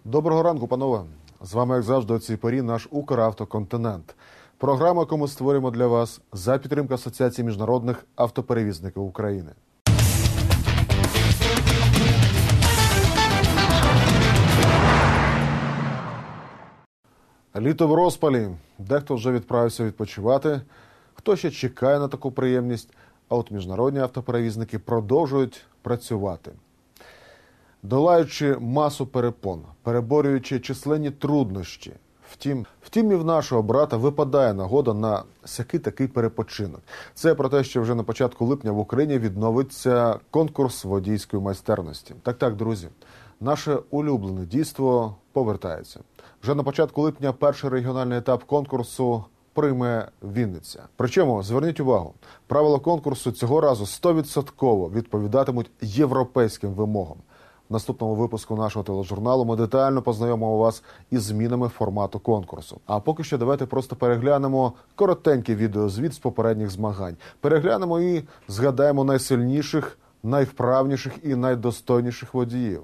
Доброго ранку, панове. З вами, як завжди, о цій порі наш «Укравтоконтинент». Програма, яку ми створюємо для вас за підтримки Асоціації міжнародних автоперевізників України. Літо в розпалі. Дехто вже відправився відпочивати, хто ще чекає на таку приємність, а от міжнародні автоперевізники продовжують працювати. Долаючи масу перепон, переборюючи численні труднощі. Втім, і в нашого брата випадає нагода на сякий-такий перепочинок. Це про те, що вже на початку липня в Україні відновиться конкурс водійської майстерності. Так, друзі, наше улюблене дійство повертається. Вже на початку липня перший регіональний етап конкурсу прийме Вінниця. Причому, зверніть увагу, правила конкурсу цього разу 100% відповідатимуть європейським вимогам. В наступному випуску нашого тележурналу ми детально познайомимо вас із змінами формату конкурсу. А поки що давайте просто переглянемо коротенький відеозвіт з попередніх змагань. Переглянемо і згадаємо найсильніших, найвправніших і найдостойніших водіїв.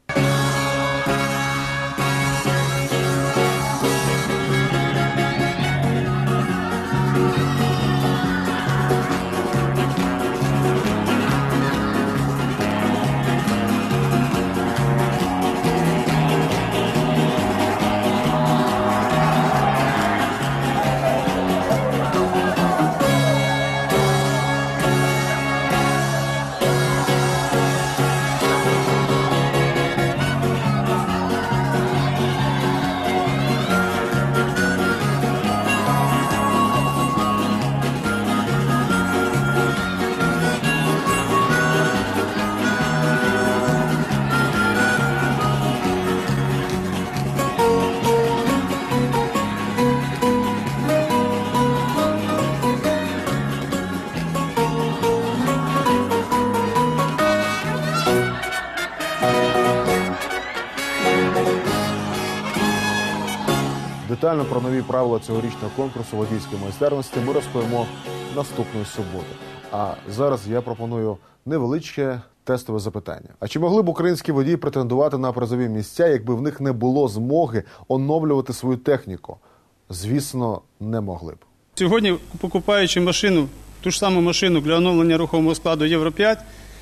Детально про нові правила цьогорічного конкурсу водійської майстерності ми розповімо наступної суботи. А зараз я пропоную невеличке тестове запитання. А чи могли б українські водії претендувати на призові місця, якби в них не було змоги оновлювати свою техніку? Звісно, не могли б. Сьогодні, покупаючи машину, ту ж саму машину для оновлення рухомого складу Євро-5,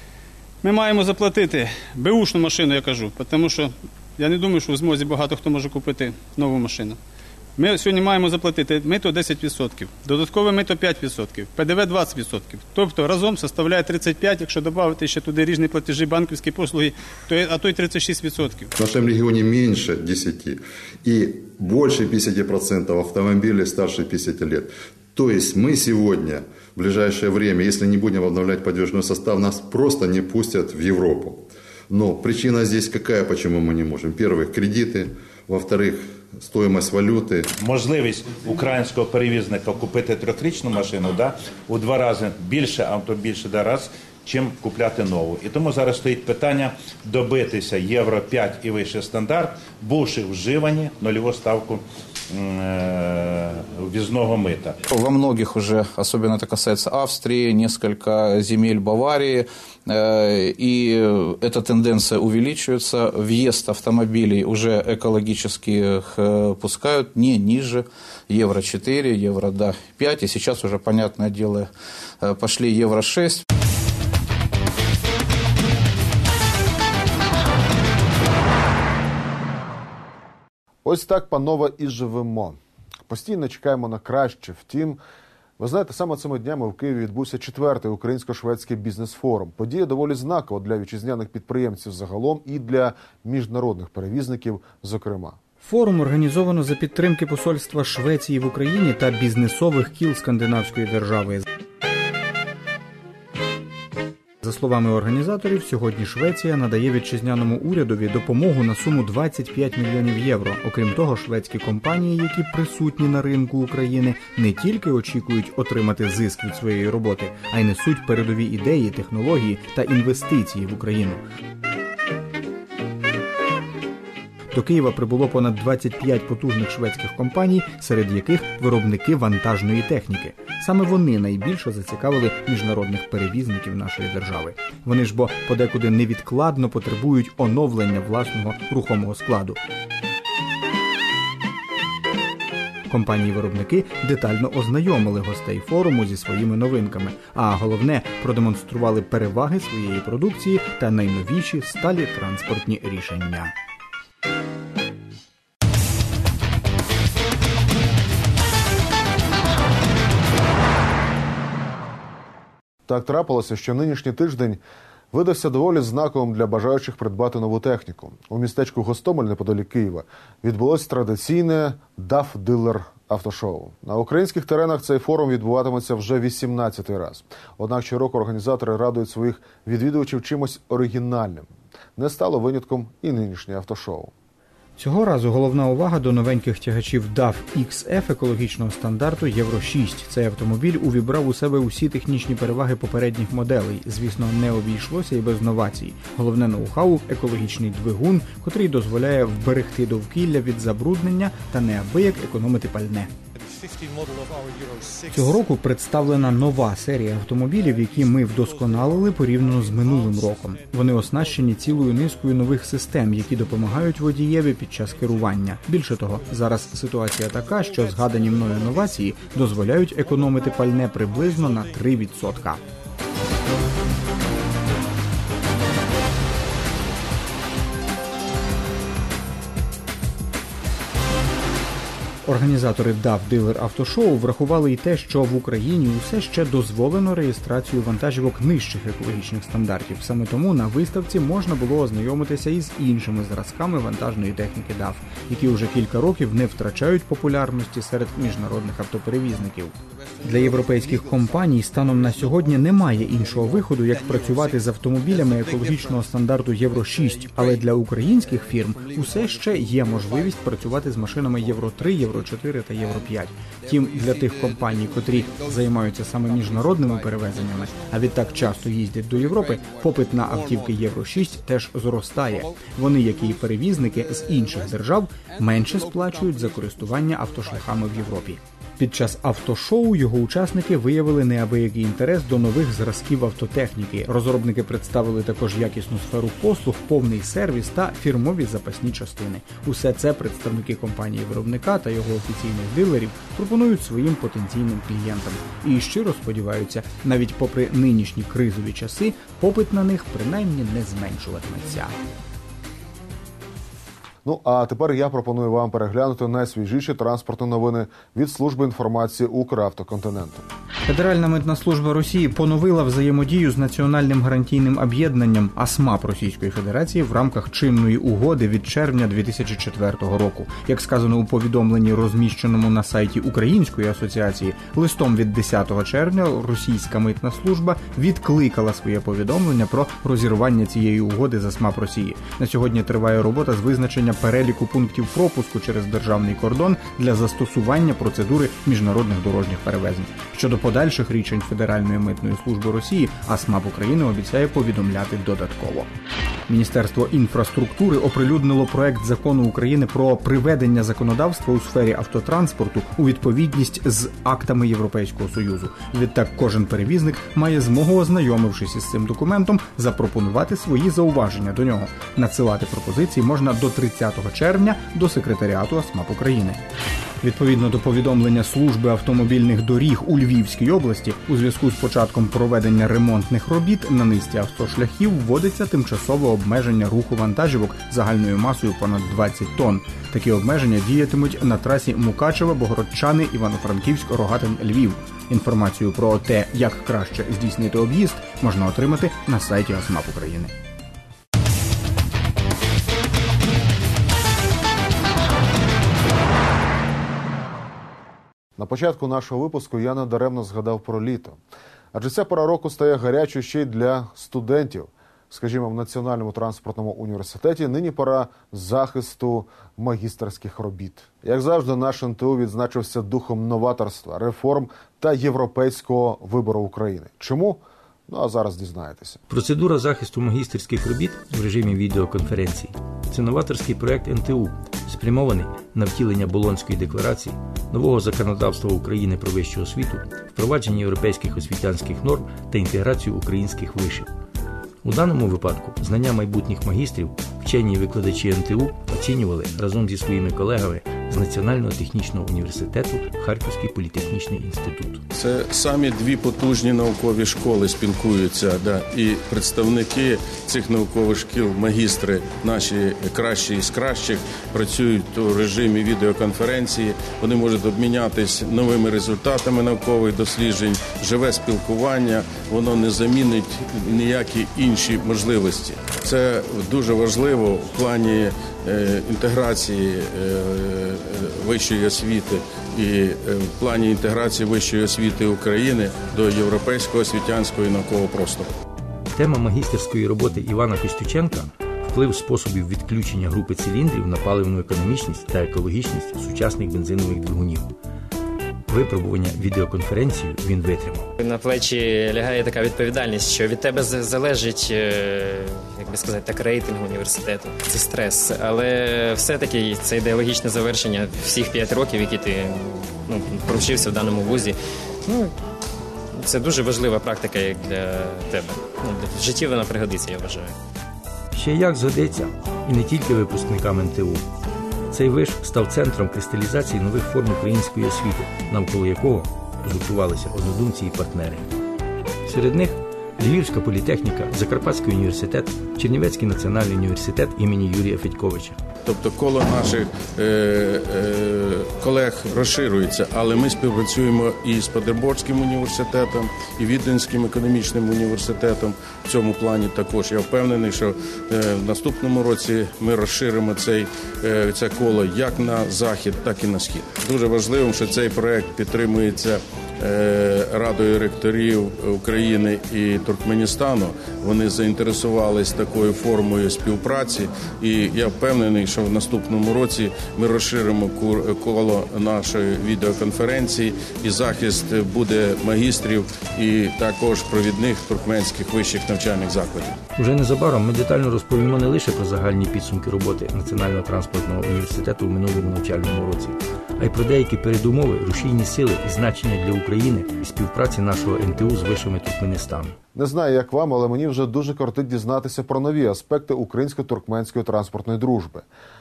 ми маємо заплатити беушну машину, я кажу, тому що я не думаю, що в змозі багато хто може купити нову машину. Ми сьогодні маємо заплатити мито 10%, додаткове мито 5%, ПДВ 20%. Тобто разом составляє 35%, якщо додати ще туди різні платежі, банківські послуги, а то й 36%. В нашем регионе меньше 10 и больше 50% автомобилей старше 50 лет. То есть мы сегодня, в ближайшее время, если не будем обновлять подвижной состав, нас просто не пустят в Европу. Но причина здесь какая, почему мы не можем? Первых, кредиты, во-вторых, стоимость валюти. Можливість українського перевізника купити трьохрічну машину у 2 рази більше, а то більше раз, чим купляти нову. І тому зараз стоїть питання добитися Євро-5 і вище стандарт, бувши вживані нульову ставку ввізного мита. Во многих уже, особенно это касается Австрии, несколько земель Баварии, и эта тенденция увеличивается. Въезд автомобилей уже экологически пускают не ниже Евро-4, Евро-5, и сейчас уже, понятное дело, пошли Евро-6. Ось так, панове, і живемо. Постійно чекаємо на краще. Втім, ви знаєте, саме цими днями в Києві відбувся 4-й українсько-шведський бізнес-форум. Подія доволі знакова для вітчизняних підприємців загалом і для міжнародних перевізників зокрема. Форум організовано за підтримки посольства Швеції в Україні та бізнесових кіл скандинавської держави. За словами організаторів, сьогодні Швеція надає вітчизняному урядові допомогу на суму 25 мільйонів євро. Окрім того, шведські компанії, які присутні на ринку України, не тільки очікують отримати зиск від своєї роботи, а й несуть передові ідеї, технології та інвестиції в Україну. До Києва прибуло понад 25 потужних шведських компаній, серед яких виробники вантажної техніки. Саме вони найбільше зацікавили міжнародних перевізників нашої держави. Вони ж бо подекуди невідкладно потребують оновлення власного рухомого складу. Компанії-виробники детально ознайомили гостей форуму зі своїми новинками, а головне – продемонстрували переваги своєї продукції та найновіші сталі транспортні рішення. Так трапилося, що нинішній тиждень видався доволі знаковим для бажаючих придбати нову техніку. У містечку Гостомель, неподалік Києва, відбулось традиційне DAF Dealer автошоу. На українських теренах цей форум відбуватиметься вже 18-й раз. Однак щороку організатори радують своїх відвідувачів чимось оригінальним. Не стало винятком і нинішнє автошоу. Цього разу головна увага до новеньких тягачів DAF XF екологічного стандарту Євро-6. Цей автомобіль увібрав у себе усі технічні переваги попередніх моделей. Звісно, не обійшлося і без новацій. Головне ноу-хау – екологічний двигун, котрий дозволяє вберегти довкілля від забруднення та неабияк економити пальне. Цього року представлена нова серія автомобілів, які ми вдосконалили порівняно з минулим роком. Вони оснащені цілою низкою нових систем, які допомагають водієві під час керування. Більше того, зараз ситуація така, що згадані мною новації дозволяють економити пальне приблизно на 3%. Організатори DAF Dealer автошоу врахували й те, що в Україні усе ще дозволено реєстрацію вантажівок нижчих екологічних стандартів. Саме тому на виставці можна було ознайомитися із іншими зразками вантажної техніки DAF, які вже кілька років не втрачають популярності серед міжнародних автоперевізників. Для європейських компаній станом на сьогодні немає іншого виходу, як працювати з автомобілями екологічного стандарту Євро-6, але для українських фірм усе ще є можливість працювати з машинами Євро-3, Євро-4 та Євро-5. Втім, для тих компаній, котрі займаються саме міжнародними перевезеннями, а відтак часто їздять до Європи, попит на автівки Євро-6 теж зростає. Вони, як і перевізники з інших держав, менше сплачують за користування автошляхами в Європі. Під час автошоу його учасники виявили неабиякий інтерес до нових зразків автотехніки. Розробники представили також якісну сферу послуг, повний сервіс та фірмові запасні частини. Усе це представники компанії-виробника та його офіційних дилерів пропонують своїм потенційним клієнтам. І щиро сподіваються, навіть попри нинішні кризові часи, попит на них принаймні не зменшуватиметься. Ну, а тепер я пропоную вам переглянути найсвіжіші транспортні новини від служби інформації Укравтоконтиненту. Федеральна митна служба Росії поновила взаємодію з Національним гарантійним об'єднанням АСМАП Російської Федерації в рамках чинної угоди від червня 2004 року. Як сказано у повідомленні, розміщеному на сайті Української асоціації, листом від 10 червня російська митна служба відкликала своє повідомлення про розірвання цієї угоди з АСМАП Росії. На сьогодні триває робота з визначення переліку пунктів пропуску через державний кордон для застосування процедури міжнародних дорожніх перевезень. Щодо подальших рішень Федеральної митної служби Росії, АСМАП України обіцяє повідомляти додатково. Міністерство інфраструктури оприлюднило проект закону України про приведення законодавства у сфері автотранспорту у відповідність з актами Європейського Союзу. Відтак кожен перевізник має змогу, ознайомившись із цим документом, запропонувати свої зауваження до нього. Надсилати пропозиції можна до 30 червня до секретаріату АСМАП України. Відповідно до повідомлення Служби автомобільних доріг у Львівській області, у зв'язку з початком проведення ремонтних робіт на низці автошляхів вводиться тимчасове обмеження руху вантажівок загальною масою понад 20 тонн. Такі обмеження діятимуть на трасі Мукачево, Богородчани, Івано-Франківськ, Рогатин, Львів. Інформацію про те, як краще здійснити об'їзд, можна отримати на сайті АСМАП України. На початку нашого випуску я надаремно згадав про літо. Адже ця пора року стає гарячою ще й для студентів. Скажімо, в Національному транспортному університеті нині пора захисту магістерських робіт. Як завжди, наш НТУ відзначився духом новаторства, реформ та європейського вибору України. Чому? Ну, а зараз дізнаєтеся. Процедура захисту магістерських робіт в режимі відеоконференції. Це новаторський проєкт НТУ, спрямований на втілення Болонської декларації, нового законодавства України про вищу освіту, впровадження європейських освітянських норм та інтеграцію українських вишів. У даному випадку знання майбутніх магістрів вчені і викладачі НТУ оцінювали разом зі своїми колегами з Національного технічного університету Харківський політехнічний інститут. Це самі дві потужні наукові школи спілкуються, і представники цих наукових шкіл, магістри, наші кращі із кращих, працюють у режимі відеоконференції, вони можуть обмінятися новими результатами наукових досліджень, живе спілкування, воно не замінить ніякі інші можливості. Це дуже важливо в плані інтеграції вищої освіти і в плані інтеграції вищої освіти України до європейського освітянського і наукового простору. Тема магістерської роботи Івана Костюченка – вплив способів відключення групи циліндрів на паливну економічність та екологічність сучасних бензинових двигунів. Випробування відеоконференції він витримав. На плечі лягає така відповідальність, що від тебе залежить, як би сказати, так, рейтинг університету. Це стрес, але все-таки це ідеологічне завершення всіх 5 років, які ти провчився в даному вузі. Це дуже важлива практика як для тебе. В житті вона пригодиться, я вважаю. Ще як згодиться, і не тільки випускникам НТУ. Цей виш став центром кристалізації нових форм української освіти, навколо якого згуртувалися однодумці і партнери. Серед них Львівська політехніка, Закарпатський університет, Чернівецький національний університет імені Юрія Федьковича. Тобто коло наших колег розширюється, але ми співпрацюємо і з Петербурзьким університетом, і Віденським економічним університетом. В цьому плані також я впевнений, що в наступному році ми розширимо це коло як на захід, так і на схід. Дуже важливо, що цей проект підтримується Радою ректорів України і Туркменістану. Вони заінтересувалися такою формою співпраці, і я впевнений, що в наступному році ми розширимо коло нашої відеоконференції, і захист буде магістрів і також провідних туркменських вищих навчальних закладів. Уже незабаром ми детально розповімо не лише про загальні підсумки роботи Національного транспортного університету у минулому навчальному році, а й про деякі передумови, рушійні сили і значення для України і співпраці нашого НТУ з вишами Туркменістану. Не знаю, як вам, але мені вже дуже кортить дізнатися про нові аспекти українсько-туркменської транспортної дружби.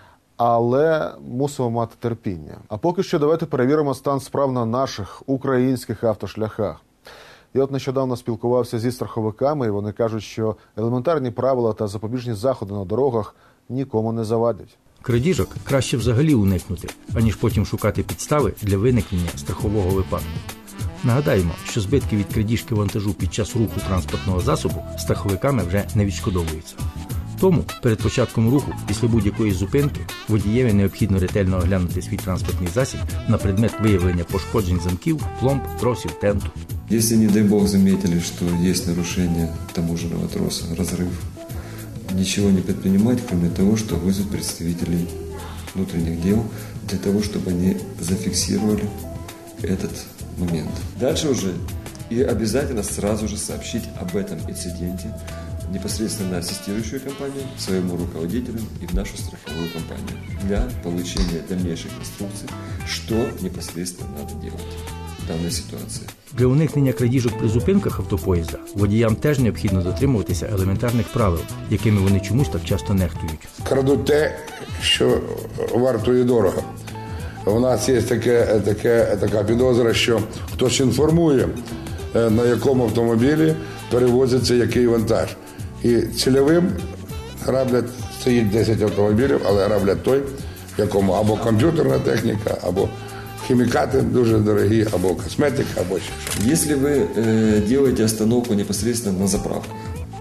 Але мусимо мати терпіння. А поки що давайте перевіримо стан справ на наших українських автошляхах. Я нещодавно спілкувався зі страховиками, і вони кажуть, що елементарні правила та запобіжні заходи на дорогах нікому не завадять. Крадіжок краще взагалі уникнути, аніж потім шукати підстави для виникнення страхового випадку. Нагадаємо, що збитки від крадіжки вантажу під час руху транспортного засобу страховиками вже не відшкодовуються. Тому перед початком руху, після будь-якої зупинки, водієві необхідно ретельно оглянути свій транспортний засіб на предмет виявлення пошкоджень замків, пломб, тросів, тенту. Если, не дай бог, заметили, что есть нарушение таможенного троса, разрыв, ничего не предпринимать, кроме того, что вызвать представителей внутренних дел для того, чтобы они зафиксировали этот момент. Дальше уже и обязательно сразу же сообщить об этом инциденте непосредственно на ассистирующую компанию, своему руководителю и в нашу страховую компанию для получения дальнейших инструкций, что непосредственно надо делать в данной ситуации. Для уникнення крадіжок при зупинках автопоїзда водіям теж необхідно дотримуватися елементарних правил, якими вони чомусь так часто нехтують. Крадуть те, що вартує дорого. У нас є така підозра, що хтось інформує, на якому автомобілі перевозиться який вантаж. І цільовим граблять, стоїть 10 автомобілів, але граблять той, в якому або комп'ютерна техніка, або хімікати дуже дорогі, або косметика, або ще щось. Если вы делаете остановку непосредственно на заправках,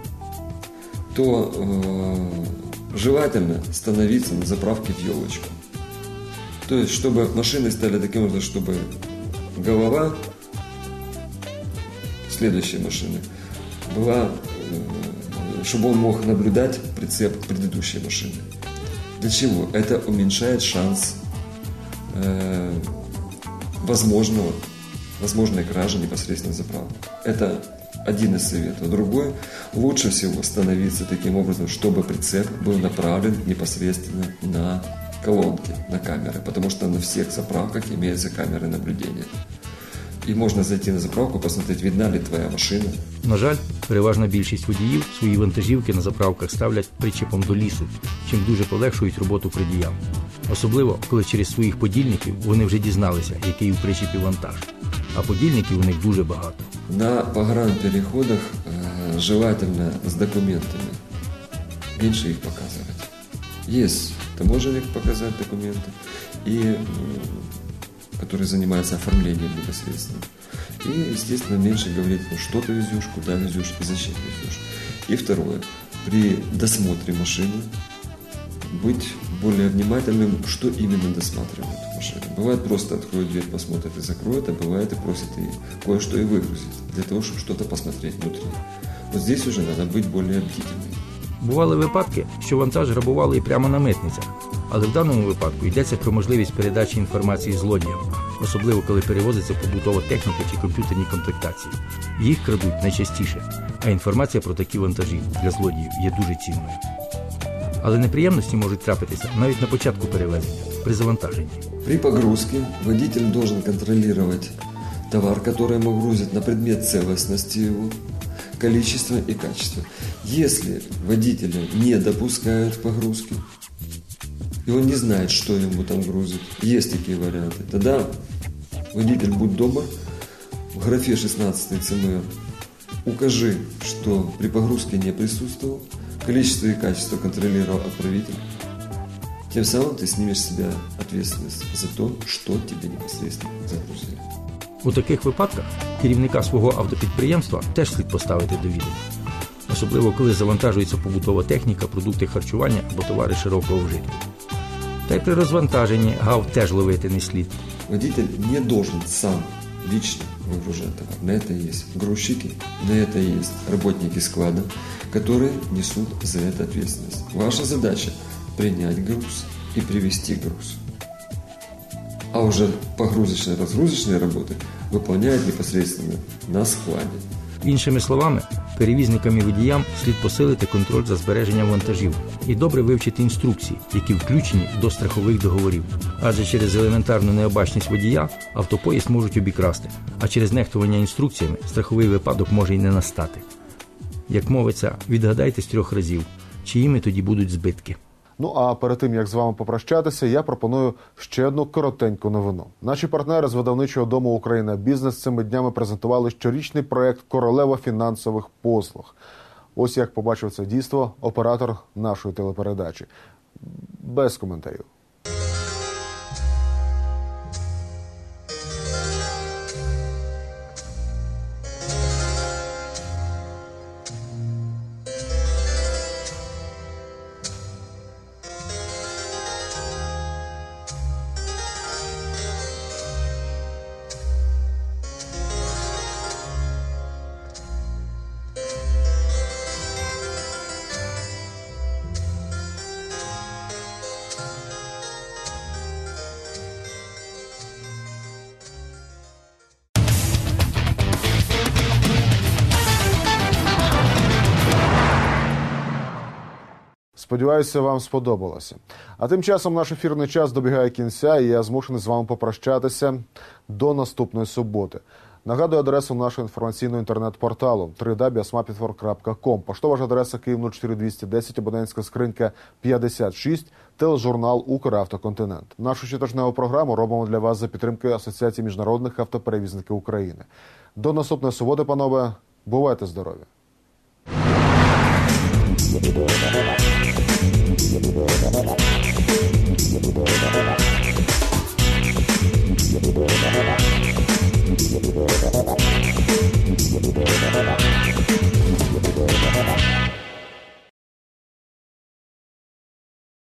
то желательно становиться на заправке в елочку. То есть, чтобы машины стали таким образом, чтобы голова следующей машины была, чтобы он мог наблюдать прицеп предыдущей машины. Для чего? Это уменьшает шанс возможной кражи непосредственно заправки. Это Один из советов. Другой, лучше всего становиться таким образом, чтобы прицеп был направлен непосредственно на колонки, на камеры, потому что на всех заправках имеются камеры наблюдения. І можна зайти на заправку, посмотреть, видна ли твоя машина. На жаль, переважна більшість водіїв свої вантажівки на заправках ставлять причепом до лісу, чим дуже полегшують роботу крадіям. Особливо, коли через своїх подільників вони вже дізналися, який у причепі вантаж. А подільників у них дуже багато. На погранпереходах желательно с документами. Меньше их показывать. Есть таможенник показать документы, который занимается оформлением непосредственно. И, естественно, меньше говорить, что ты везешь, куда везешь и зачем везешь. И второе, при досмотре машины быть более внимательным, что именно досматривают в машине. Бывает, просто откроет дверь, посмотрит и закроет, а бывает и просит и кое-что и выгрузить, для того, чтобы что-то посмотреть внутри. Вот здесь уже надо быть более бдительным. Бували випадки, що вантаж грабували і прямо на митницях. Але в даному випадку йдеться про можливість передачі інформації злодіям, особливо коли перевозиться побутова техніка чи комп'ютерні комплектації. Їх крадуть найчастіше, а інформація про такі вантажі для злодіїв є дуже цінною. Але неприємності можуть трапитися навіть на початку перевезення, при завантаженні. При погрузке водитель должен контролировать товар, который ему грузят, на предмет целостности его, количество и качество. Если водителя не допускают к погрузке, и он не знает, что ему там грузят, есть такие варианты, тогда водитель, будь добр, в графе 16 ЦМР укажи, что при погрузке не присутствовал, количество и качество контролировал отправитель. Тем самым ты снимешь с себя ответственность за то, что тебе непосредственно загрузили. У таких випадках керівника свого автопідприємства теж слід поставити до відома. Особливо, коли завантажується побутова техніка, продукти харчування або товари широкого вжитку. Та й при розвантаженні ГАВ теж ловити не слід. Водитель не должен сам лично выгружать товар. На это есть грузчики, на это есть работники склада, которые несут за это ответственность. Ваша задача – принять груз и привезти груз. А уже погрузочные-разгрузочные работы выполняют непосредственно на складе. Іншими словами, перевізникам і водіям слід посилити контроль за збереженням вантажів і добре вивчити інструкції, які включені до страхових договорів. Адже через елементарну необачність водія автопоїзд можуть обікрасти, а через нехтування інструкціями страховий випадок може й не настати. Як мовиться, відгадайте з 3 разів, чиїми тоді будуть збитки. Ну а перед тим, як з вами попрощатися, я пропоную ще одну коротеньку новину. Наші партнери з видавничого дому «Україна Бізнес» цими днями презентували щорічний проєкт «Королева фінансових послуг». Ось як побачив це дійство оператор нашої телепередачі. Без коментарів. Сподіваюся, вам сподобалося. А тим часом наш ефірний час добігає кінця, і я змушений з вами попрощатися до наступної суботи. Нагадую адресу нашого інформаційного інтернет-порталу www.asmapinfor.com. Поштова ж адреса Київ 04210, абонентська скринька 56, тележурнал «Укравтоконтинент». Нашу щотижневу програму робимо для вас за підтримки Асоціації міжнародних автоперевізників України. До наступної суботи, панове. Бувайте здорові! Thank you.